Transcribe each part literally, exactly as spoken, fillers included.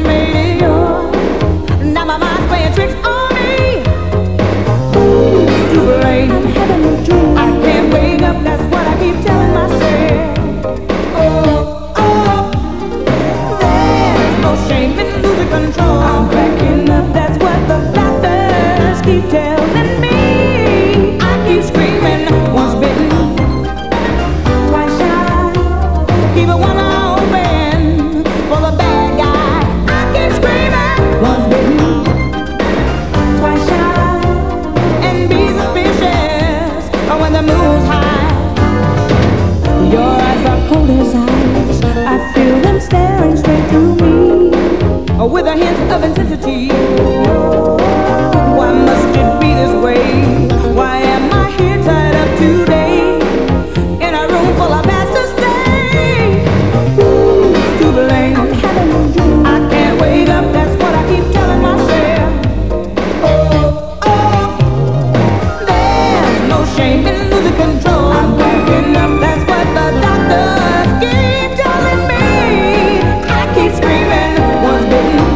made it yours. Now my mind's playing tricks on me. Who's to blame? I'm having a dream. I can't wake up, that's what I keep telling myself. Oh, oh, there's no shame in losing control. I'm cracking up, that's what the doctors keep telling me. I keep screaming, once bitten, twice shy. Keep it one eye open for the bad guy. I keep screaming, once bitten, twice shy. And be suspicious when the moon's high. Your eyes are cold as ice. I feel them staring straight through me with a hint of intensity. Why must it be this way? Why am I here tied up today in a room full of bastards? Stay. Who's to blame? I'm having a dream. I can't wake up, that's what I keep telling myself. Oh, oh, there's no shame in losing control. I'm cracking up, that's what the doctors keep telling me. I keep screaming, once bitten,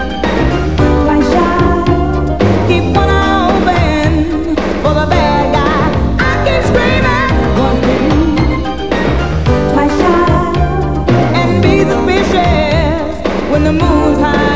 twice shy. Keep one eye open for the bad guy. I keep screaming, once bitten, twice shy. And be suspicious when the moon's high.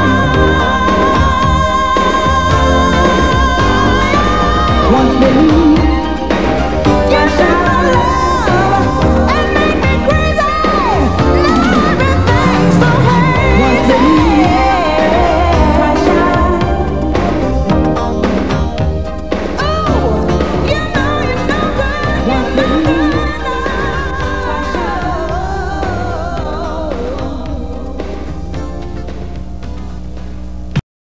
Once bitten,